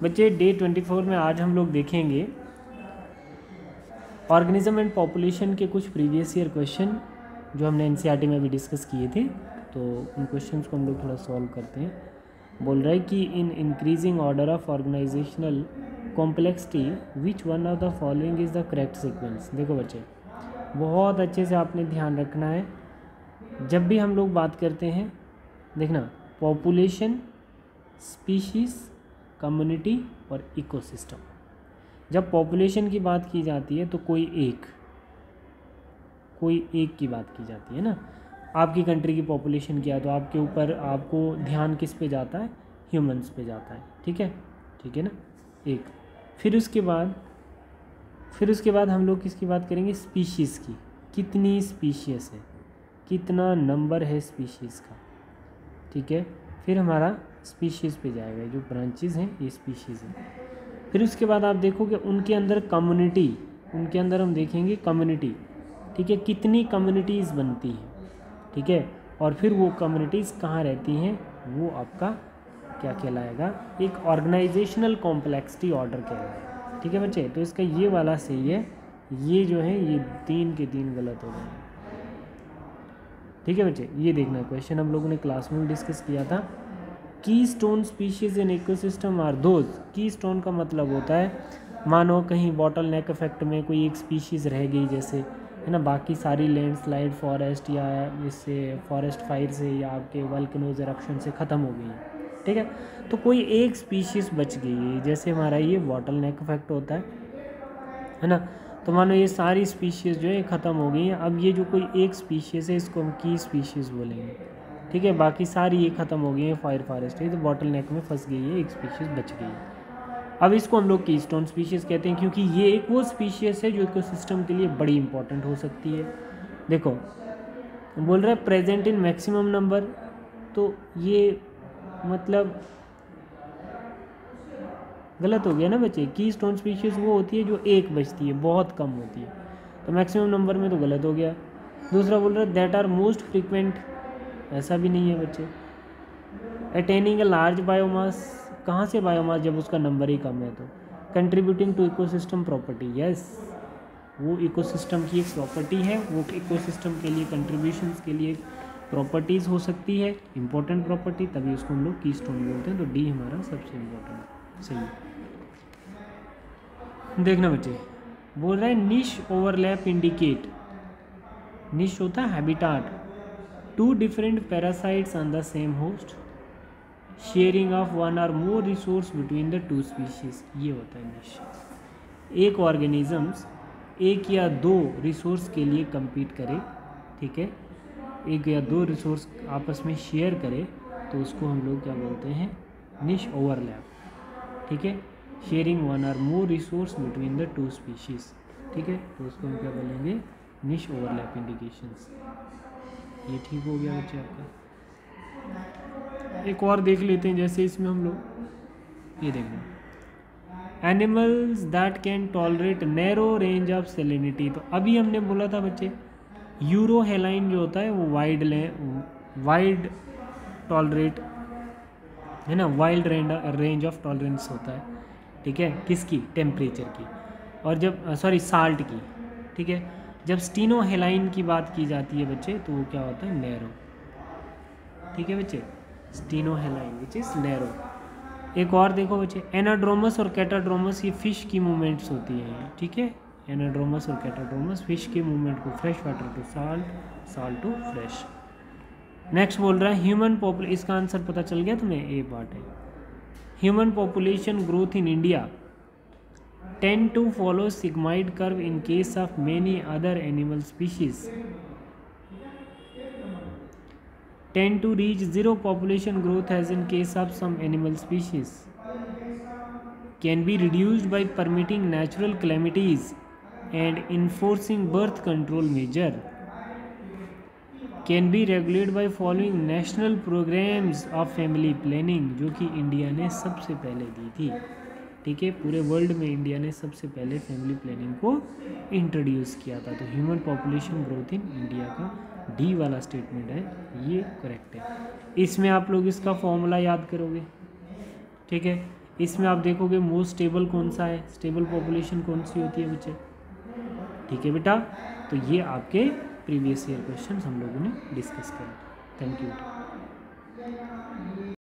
बच्चे डे 24 में आज हम लोग देखेंगे ऑर्गेनिज्म एंड पॉपुलेशन के कुछ प्रीवियस ईयर क्वेश्चन जो हमने एनसीईआरटी में भी डिस्कस किए थे, तो उन क्वेश्चंस को हम लोग थोड़ा सॉल्व करते हैं। बोल रहा है कि in increasing order of organizational complexity which one of the following is the correct sequence. देखो बच्चे, बहुत अच्छे से आपने ध्यान रखना है जब भी हम लोग बात करते हैं। देखना, पॉपुलेशन, स्पीशीज़, कम्युनिटी और इकोसिस्टम। जब पॉपुलेशन की बात की जाती है तो कोई एक की बात की जाती है ना। आपकी कंट्री की पॉपुलेशन क्या है तो आपके ऊपर आपको ध्यान किस पे जाता है, ह्यूमंस पे जाता है। ठीक है ना, एक। फिर उसके बाद हम लोग किसकी बात करेंगे, स्पीशीज़ की। कितनी स्पीशीज़ है, कितना नंबर है स्पीशीज़ का। ठीक है, फिर हमारा स्पीशीज़ पे जाएगा, जो ब्रांचेस हैं ये स्पीशीज़ हैं। फिर उसके बाद आप देखो कि उनके अंदर कम्युनिटी, उनके अंदर हम देखेंगे कम्युनिटी। ठीक है, कितनी कम्युनिटीज़ बनती हैं। ठीक है, और फिर वो कम्युनिटीज़ कहाँ रहती हैं, वो आपका क्या कहलाएगा, एक ऑर्गेनाइजेशनल कॉम्प्लेक्सिटी ऑर्डर कहलाएगा। ठीक है बच्चे, तो इसका ये वाला सही है, ये जो है ये 3 के 3 गलत हो गए। ठीक है बच्चे, ये देखना क्वेश्चन हम लोगों ने क्लास में डिस्कस किया था। Keystone species in ecosystem are those. Keystone का मतलब होता है, मानो कहीं बॉटल नेक इफेक्ट में कोई एक स्पीशीज़ रह गई जैसे, है ना, बाकी सारी लैंडस्लाइड, फॉरेस्ट या इससे फॉरेस्ट फायर से या आपके वोल्केनोज एरप्शन से ख़त्म हो गई है। ठीक है, तो कोई एक स्पीशीज़ बच गई है, जैसे हमारा ये बॉटल नेक इफेक्ट होता है ना। तो मानो ये सारी स्पीशीज़ जो है ख़त्म हो गई हैं। अब ये जो कोई एक स्पीशीज़ है इसको हम की स्पीशीज़ बोलेंगे। ठीक है, बाकी सारी ये ख़त्म हो गई है, फायर फॉरेस्ट है, तो बॉटल नेक में फंस गई है, एक स्पीशीज़ बच गई है। अब इसको हम लोग कीस्टोन स्पीशीज़ कहते हैं, क्योंकि ये एक वो स्पीशीज़ है जो इकोसिस्टम के लिए बड़ी इंपॉर्टेंट हो सकती है। देखो बोल रहा है प्रेजेंट इन मैक्सिमम नंबर, तो ये मतलब गलत हो गया ना बच्चे। कीस्टोन स्पीशीज़ वो होती है जो एक बचती है, बहुत कम होती है, तो मैक्सिमम नंबर में तो गलत हो गया। दूसरा बोल रहा है दैट आर मोस्ट फ्रीक्वेंट, ऐसा भी नहीं है बच्चे। अटेनिंग अ लार्ज बायोमास, कहाँ से बायोमास, जब उसका नंबर ही कम है तो। Contributing to ecosystem property, yes, वो इकोसिस्टम की एक प्रॉपर्टी है, वो इकोसिस्टम के लिए कंट्रीब्यूशंस के लिए प्रॉपर्टीज़ हो सकती है, इंपॉर्टेंट प्रॉपर्टी, तभी उसको हम लोग कीस्टोन बोलते हैं। तो डी हमारा सबसे इम्पोर्टेंट सही है। देखना बच्चे, बोल रहा है निश ओवरलैप इंडिकेट। निश होता है habitat, 2 different parasites on the same host, sharing of 1 or more resource between the 2 species, ये होता है निश। एक ऑर्गेनिजम्स 1 या 2 रिसोर्स के लिए compete करे, ठीक है, 1 या 2 रिसोर्स आपस में शेयर करे, तो उसको हम लोग क्या बोलते हैं, निश ओवरलैप। ठीक है, sharing 1 or more resource between the 2 species. ठीक है, तो उसको हम क्या बोलेंगे, निश ओवरलैप इंडिकेशंस। ये ठीक हो गया बच्चे आपका। एक और देख लेते हैं, जैसे इसमें हम लोग ये देखना, animals that can tolerate narrow range of salinity. तो अभी हमने बोला था बच्चे, यूरोहेलाइन जो होता है वो वाइड टॉलरेट, है ना, वाइल्ड रेंज ऑफ टॉलरेंस होता है। ठीक है, किसकी, टेम्परेचर की, और जब साल्ट की। ठीक है, जब स्टीनोहेलाइन की बात की जाती है बच्चे, तो वो क्या होता है, नैरो। ठीक है बच्चे, स्टीनोहेलाइन विच इज़ नैरो। एक और देखो बच्चे, एनाड्रोमस और कैटाड्रोमस, ये फिश की मूवमेंट्स होती हैं। ठीक है, एनाड्रोमस और कैटाड्रोमस फिश के मूवमेंट को, fresh water to salt, salt to fresh. Next बोल रहा है ह्यूमन पॉपुलेशन, इसका आंसर पता चल गया तुम्हें, ए पार्ट है। Human population growth in India tend to follow sigmoid curve in case of many other animal species, tend to reach zero population growth as in case of some animal species, can be reduced by permitting natural calamities and enforcing birth control measure, can be regulated by following national programs of family planning, जो कि India ने सबसे पहले दी थी। ठीक है, पूरे world में इंडिया ने सबसे पहले फैमिली प्लानिंग को इंट्रोड्यूस किया था। तो human population growth in India का डी वाला स्टेटमेंट है, ये करेक्ट है। इसमें आप लोग इसका फॉर्मूला याद करोगे। ठीक है, इसमें आप देखोगे मोस्ट स्टेबल कौन सा है, स्टेबल पॉपुलेशन कौन सी होती है बच्चे। ठीक है बेटा, तो ये आपके प्रीवियस ईयर क्वेश्चन हम लोगों ने डिस्कस किया। Thank you.